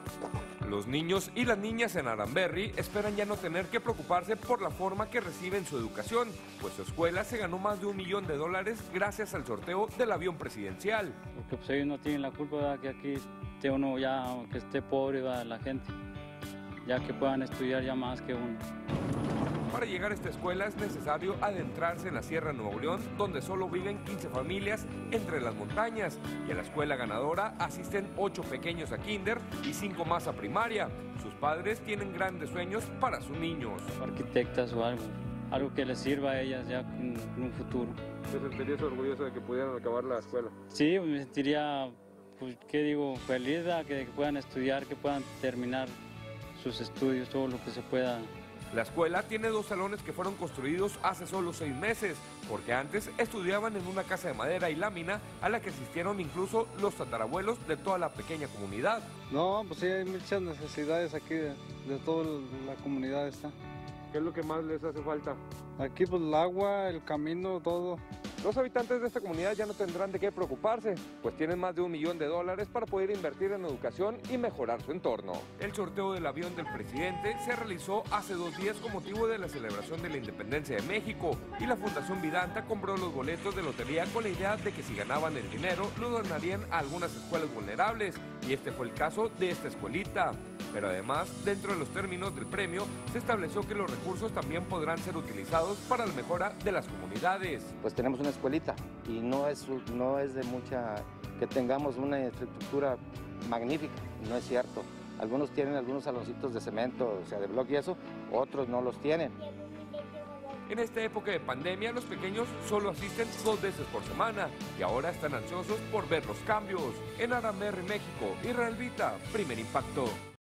Los niños y las niñas en Aranberry esperan ya no tener que preocuparse por la forma que reciben su educación, pues su escuela se ganó más de $1 millón gracias al sorteo del avión presidencial. Porque pues ellos no tienen la culpa, ¿verdad? Que aquí esté uno ya, aunque esté pobre, ¿verdad? La gente, ya que puedan estudiar ya más que uno. Para llegar a esta escuela es necesario adentrarse en la Sierra de Nuevo León, donde solo viven 15 familias entre las montañas. Y a la escuela ganadora asisten 8 pequeños a kinder y 5 más a primaria. Sus padres tienen grandes sueños para sus niños. Arquitectas o algo que les sirva a ellas ya en un futuro. ¿Te sentirías orgulloso de que pudieran acabar la escuela? Sí, me sentiría, pues, ¿qué digo? Feliz de que puedan estudiar, que puedan terminar sus estudios, todo lo que se pueda. La escuela tiene 2 salones que fueron construidos hace solo 6 meses, porque antes estudiaban en una casa de madera y lámina a la que asistieron incluso los tatarabuelos de toda la pequeña comunidad. No, pues sí, hay muchas necesidades aquí de toda la comunidad está. ¿Qué es lo que más les hace falta? Aquí pues el agua, el camino, todo. Los habitantes de esta comunidad ya no tendrán de qué preocuparse, pues tienen más de $1 millón para poder invertir en educación y mejorar su entorno. El sorteo del avión del presidente se realizó hace 2 días con motivo de la celebración de la independencia de México, y la Fundación Vidanta compró los boletos de lotería con la idea de que si ganaban el dinero lo donarían a algunas escuelas vulnerables, y este fue el caso de esta escuelita. Pero además, dentro de los términos del premio, se estableció que los recursos también podrán ser utilizados para la mejora de las comunidades. Pues tenemos una escuelita y no es de mucha, que tengamos una infraestructura magnífica, no es cierto. Algunos tienen algunos saloncitos de cemento, o sea, de bloque y eso, otros no los tienen. En esta época de pandemia, los pequeños solo asisten 2 veces por semana y ahora están ansiosos por ver los cambios. En Aranberry, México, Israel Vita, Primer Impacto.